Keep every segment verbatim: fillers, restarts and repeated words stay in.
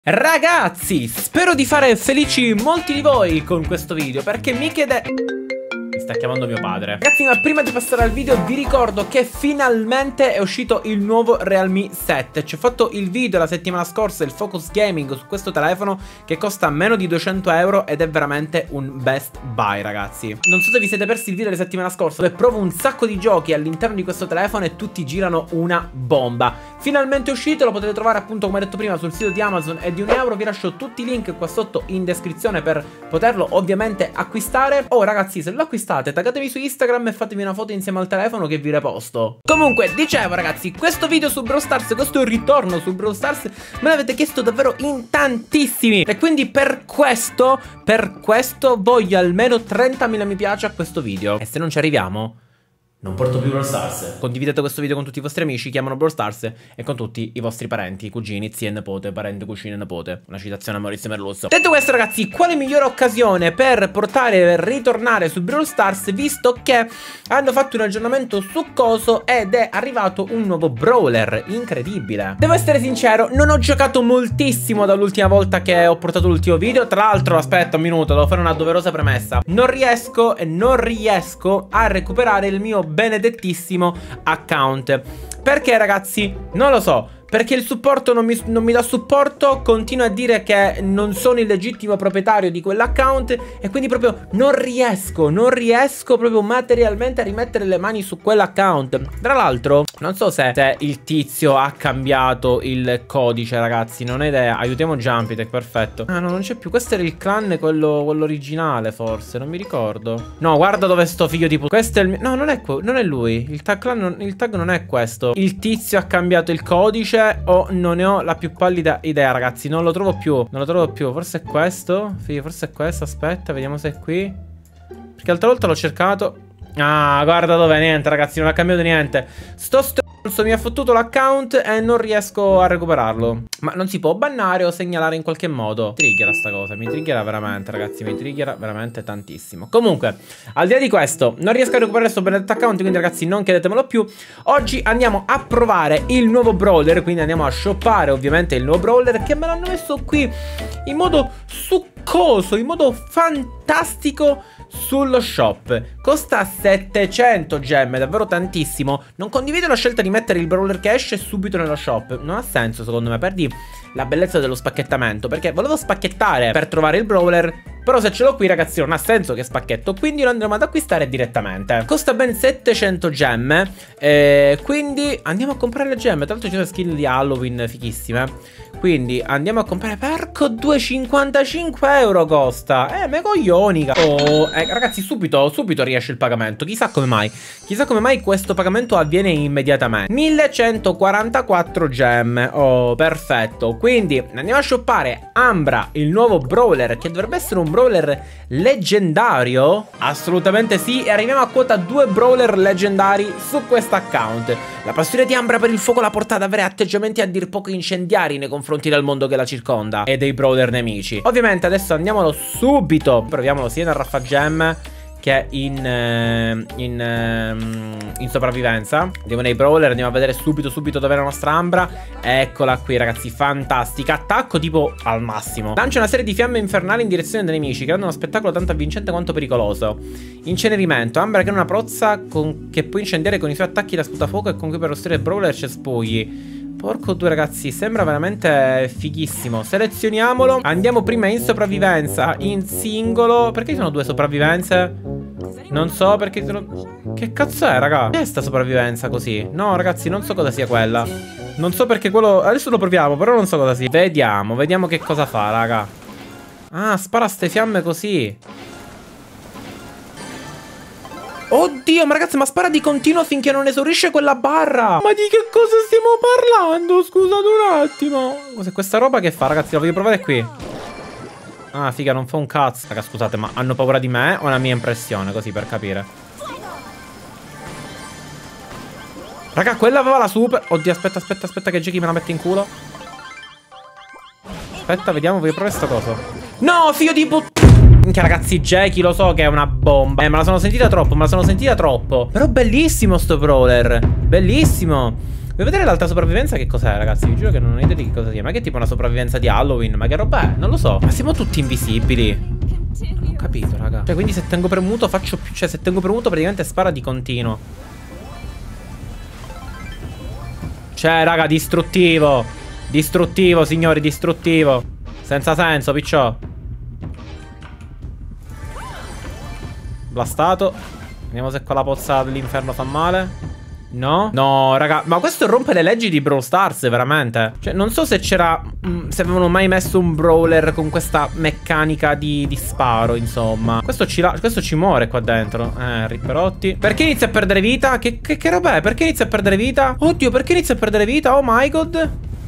Ragazzi, spero di fare felici molti di voi con questo video, perché mi chiede... Mi sta chiamando mio padre. Ragazzi, ma prima di passare al video vi ricordo che finalmente è uscito il nuovo Realme sette. Ci ho fatto il video la settimana scorsa, il Focus Gaming su questo telefono, che costa meno di duecento euro ed è veramente un best buy, ragazzi. Non so se vi siete persi il video la settimana scorsa, dove provo un sacco di giochi all'interno di questo telefono e tutti girano una bomba. Finalmente è uscito, lo potete trovare appunto, come detto prima, sul sito di Amazon, è di un euro. Vi lascio tutti i link qua sotto in descrizione per poterlo ovviamente acquistare. Oh ragazzi, se lo acquistate, taggatevi su Instagram e fatevi una foto insieme al telefono che vi reposto. Comunque, dicevo ragazzi, questo video su Brawl Stars, questo ritorno su Brawl Stars, me l'avete chiesto davvero in tantissimi. E quindi per questo, per questo voglio almeno trentamila mi piace a questo video. E se non ci arriviamo... non porto più Brawl Stars. Condividete questo video con tutti i vostri amici, chiamano Brawl Stars, e con tutti i vostri parenti, cugini, zie e nepote, parente, cugine e nepote. Una citazione a Maurizio Merluzzo. Detto questo ragazzi, quale migliore occasione per portare e ritornare su Brawl Stars, visto che hanno fatto un aggiornamento succoso ed è arrivato un nuovo brawler incredibile. Devo essere sincero, non ho giocato moltissimo dall'ultima volta che ho portato l'ultimo video. Tra l'altro, aspetta un minuto, devo fare una doverosa premessa. Non riesco e non riesco a recuperare il mio benedettissimo account. Perché ragazzi? Non lo so. Perché il supporto non mi, non mi dà supporto, continua a dire che non sono il legittimo proprietario di quell'account e quindi proprio non riesco, non riesco proprio materialmente a rimettere le mani su quell'account. Tra l'altro, non so se, se il tizio ha cambiato il codice, ragazzi, non ho idea. Aiutiamo Jumpitech, perfetto. Ah no, non c'è più, questo era il clan, quello, quello originale forse, non mi ricordo. No, guarda dove sto figlio di puttana. Questo è il mio... No, non è, non è lui, il tag clan non, il tag non è questo. Il tizio ha cambiato il codice o non ne ho la più pallida idea, ragazzi. Non lo trovo più, non lo trovo più. Forse è questo, figlio, forse è questo. Aspetta, vediamo se è qui. Perché l'altra volta l'ho cercato. Ah, guarda dov'è, niente ragazzi, non ha cambiato niente. Sto stronzo mi ha fottuto l'account e non riesco a recuperarlo. Ma non si può bannare o segnalare in qualche modo? Mi triggera sta cosa, mi triggera veramente ragazzi, mi triggera veramente tantissimo. Comunque, al di là di questo, non riesco a recuperare questo benedetto account, quindi ragazzi non chiedetemelo più. Oggi andiamo a provare il nuovo brawler, quindi andiamo a shoppare ovviamente il nuovo brawler, che me l'hanno messo qui in modo succoso, in modo fantastico sullo shop. Costa settecento gemme, davvero tantissimo. Non condivido la scelta di mettere il brawler che esce subito nello shop. Non ha senso secondo me, perdi la bellezza dello spacchettamento, perché volevo spacchettare per trovare il brawler, però se ce l'ho qui ragazzi non ha senso che spacchetto, quindi lo andremo ad acquistare direttamente. Costa ben settecento gemme, eh, quindi andiamo a comprare le gemme. Tra l'altro ci sono skin di Halloween fighissime, quindi andiamo a comprare. Perco, duecentocinquantacinque euro costa. Eh, me coglioni. Oh, eh, ragazzi, subito, subito riesce il pagamento. Chissà come mai. Chissà come mai questo pagamento avviene immediatamente. millecentoquarantaquattro gemme. Oh, perfetto. Quindi andiamo a shoppare Ambra, il nuovo brawler, che dovrebbe essere un brawler leggendario. Assolutamente sì. E arriviamo a quota due brawler leggendari su questo account. La passione di Ambra per il fuoco la porta ad avere atteggiamenti a dir poco incendiari nei confronti del mondo che la circonda e dei brawler nemici. Ovviamente adesso andiamolo subito, proviamolo sia nel raffagemme che in, eh, in, eh, in sopravvivenza. Andiamo nei brawler, andiamo a vedere subito subito dov'è la nostra Ambra. Eccola qui ragazzi, fantastica. Attacco tipo al massimo. Lancia una serie di fiamme infernali in direzione dei nemici, creando uno spettacolo tanto avvincente quanto pericoloso. Incenerimento. Ambra che è una prozza con, che può incendiare con i suoi attacchi da sputafuoco e con cui per rostrire il brawler cespugli. Porco due ragazzi, sembra veramente fighissimo. Selezioniamolo. Andiamo prima in sopravvivenza, in singolo. Perché ci sono due sopravvivenze? Non so perché sono... Che cazzo è raga? Che è sta sopravvivenza così? No ragazzi, non so cosa sia quella. Non so perché quello... Adesso lo proviamo, però non so cosa sia. Vediamo, vediamo che cosa fa raga. Ah, spara ste fiamme così. Oddio, ma ragazzi, ma spara di continuo finché non esaurisce quella barra. Ma di che cosa stiamo parlando? Scusate un attimo. Cos'è questa roba che fa, ragazzi? La voglio provare qui. Ah, figa, non fa un cazzo. Raga, scusate, ma hanno paura di me o è una mia impressione? Così, per capire. Raga, quella aveva la super... Oddio, aspetta, aspetta, aspetta che Jackie me la mette in culo. Aspetta, vediamo, voglio provare sta cosa. No, figlio di puttana. Minchia ragazzi, Jackie lo so che è una bomba. Eh, me la sono sentita troppo, me la sono sentita troppo. Però bellissimo sto brawler. Bellissimo. Vuoi vedere l'altra sopravvivenza? Che cos'è, ragazzi? Vi giuro che non ho idea di che cosa sia. Ma che è tipo una sopravvivenza di Halloween? Ma che roba è? Non lo so. Ma siamo tutti invisibili. Non ho capito, raga. Cioè, quindi se tengo premuto faccio più... Cioè, se tengo premuto praticamente spara di continuo. Cioè, raga, distruttivo. Distruttivo, signori, distruttivo. Senza senso, picciò. Blastato. Vediamo se quella pozza dell'inferno fa male. No? No, raga, ma questo rompe le leggi di Brawl Stars, veramente. Cioè, non so se c'era... mh, se avevano mai messo un brawler con questa meccanica di, di sparo, insomma. Questo ci, la, questo ci muore qua dentro. Eh, ripperotti. Perché inizia a perdere vita? Che, che, che roba è? Perché inizia a perdere vita? Oddio, perché inizia a perdere vita? Oh my god.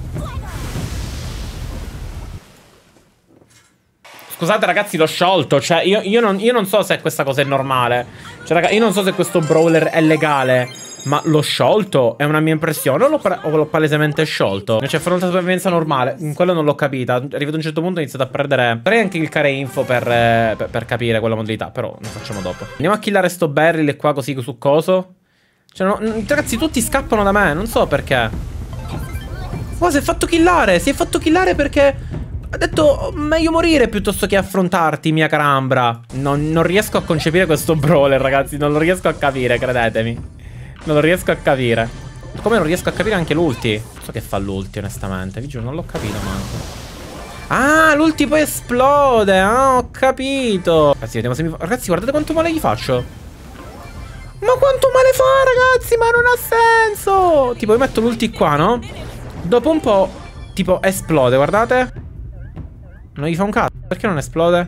Scusate ragazzi, l'ho sciolto. Cioè, io, io, non, io non so se questa cosa è normale. Cioè, raga, io non so se questo brawler è legale. Ma l'ho sciolto? È una mia impressione o l'ho palesemente sciolto? C'è fare una sopravvivenza normale. Quello non l'ho capita. Arrivato a un certo punto ho iniziato a perdere. Farei anche il care info per, eh, per, per capire quella modalità. Però lo facciamo dopo. Andiamo a killare sto barrel qua così su coso. Cioè no, ragazzi, tutti scappano da me. Non so perché. Oh, si è fatto killare. Si è fatto killare perché ha detto oh, meglio morire piuttosto che affrontarti, mia carambra. Non, non riesco a concepire questo brawler, ragazzi. Non lo riesco a capire, credetemi. Non lo riesco a capire. Come non riesco a capire anche l'ulti. Non so che fa l'ulti, onestamente. Vi giuro, non l'ho capito manco. Ah, l'ulti poi esplode. Ah, ho capito. Ragazzi, vediamo se mi fa... Ragazzi, guardate quanto male gli faccio. Ma quanto male fa, ragazzi? Ma non ha senso. Tipo, io metto l'ulti qua, no? Dopo un po', tipo, esplode, guardate. Non gli fa un cazzo. Perché non esplode?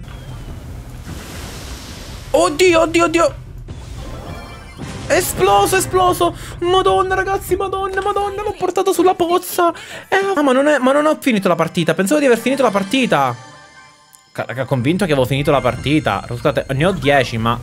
Oddio, oddio, oddio. Esploso, esploso. Madonna, ragazzi, madonna, madonna. L'ho portato sulla pozza. eh, ah, ma non, è, ma non ho finito la partita. Pensavo di aver finito la partita. Raga, convinto che avevo finito la partita. Scusate, ne ho dieci, ma...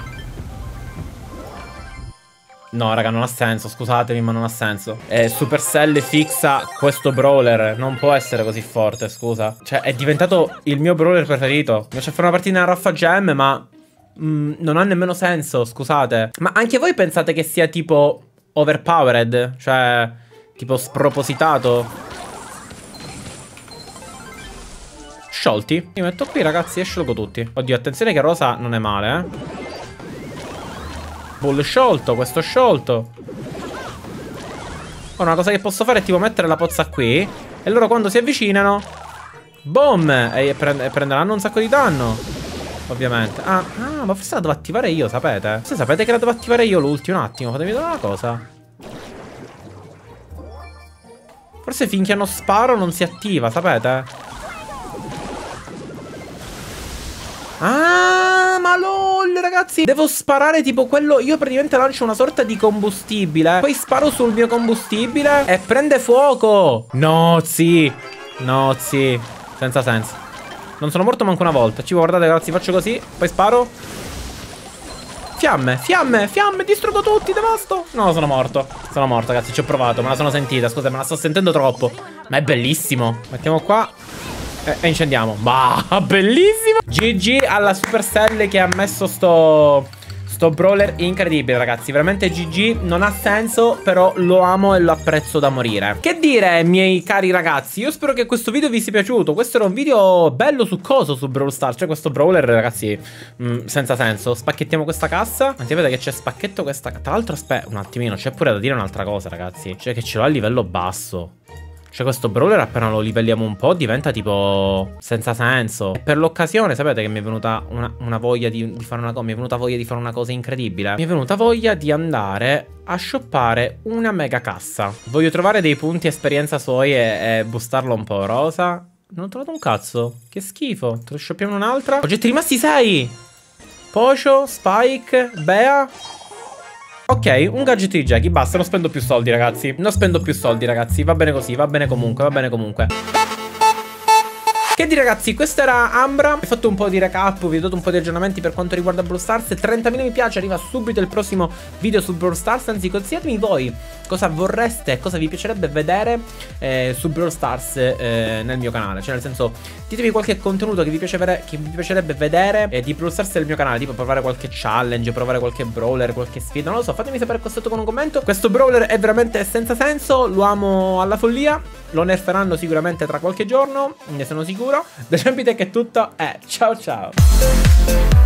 No, raga, non ha senso. Scusatemi, ma non ha senso. eh, Supercell fixa questo brawler. Non può essere così forte, scusa. Cioè, è diventato il mio brawler preferito. Mi faccio fare una partita in Raffa Gem, ma... Mm, non ha nemmeno senso, scusate. Ma anche voi pensate che sia tipo overpowered? Cioè, tipo spropositato? Sciolti. Mi metto qui, ragazzi, e sciolgo tutti. Oddio, attenzione che rosa non è male, eh. Bull sciolto, questo sciolto. Ora una cosa che posso fare è tipo mettere la pozza qui. E loro quando si avvicinano, boom, e prend prenderanno un sacco di danno. Ovviamente. Ah, ah, ma forse la devo attivare io, sapete? Forse sapete che la devo attivare io l'ultimo. Un attimo, fatemi vedere una cosa. Forse finché non sparo non si attiva, sapete? Ah, ma lol, ragazzi. Devo sparare tipo quello. Io praticamente lancio una sorta di combustibile. Poi sparo sul mio combustibile e prende fuoco. No, sì. No, sì. Senza senso. Non sono morto manco una volta. Ci guardate, ragazzi, faccio così. Poi sparo. Fiamme, fiamme, fiamme. Distruggo tutti, devasto. No, sono morto. Sono morto, ragazzi, ci ho provato. Me la sono sentita, scusa, me la sto sentendo troppo. Ma è bellissimo. Mettiamo qua E, e incendiamo. Bah, bellissimo. G G alla Supercell che ha messo sto... Sto brawler incredibile, ragazzi. Veramente G G. Non ha senso, però lo amo e lo apprezzo da morire. Che dire, miei cari ragazzi, io spero che questo video vi sia piaciuto. Questo era un video bello succoso su Brawl Stars. Cioè questo brawler, ragazzi, mh, senza senso. Spacchettiamo questa cassa. Anzi, vedete che c'è spacchetto questa. Tra l'altro, aspetta un attimino, c'è pure da dire un'altra cosa, ragazzi. Cioè che ce l'ho a livello basso. Cioè questo brawler appena lo livelliamo un po' diventa tipo senza senso. E per l'occasione sapete che mi è venuta una, una voglia di, di fare una cosa. Mi è venuta voglia di fare una cosa incredibile. Mi è venuta voglia di andare a shoppare una mega cassa. Voglio trovare dei punti esperienza suoi e, e boostarlo un po'. Rosa. Non ho trovato un cazzo. Che schifo. Te lo shoppiamo un'altra. Oggetti rimasti sei. Pocio, Spike, Bea. Ok, un gadget di Jackie, basta, non spendo più soldi, ragazzi. Non spendo più soldi, ragazzi, va bene così, va bene comunque, va bene comunque. Che di ragazzi, questa era Ambra. Vi ho fatto un po' di recap, vi ho dato un po' di aggiornamenti per quanto riguarda Brawl Stars. trentamila mi piace, arriva subito il prossimo video su Brawl Stars. Anzi, consigliatemi voi cosa vorreste, cosa vi piacerebbe vedere eh, su Brawl Stars eh, nel mio canale. Cioè nel senso, ditemi qualche contenuto che vi, piace che vi piacerebbe vedere eh, di Brawl Stars nel mio canale. Tipo provare qualche challenge, provare qualche brawler, qualche sfida, non lo so, fatemi sapere qua sotto con un commento. Questo brawler è veramente senza senso, lo amo alla follia. Lo nerferanno sicuramente tra qualche giorno, ne sono sicuro. Da Ciampitech è tutto e ciao ciao.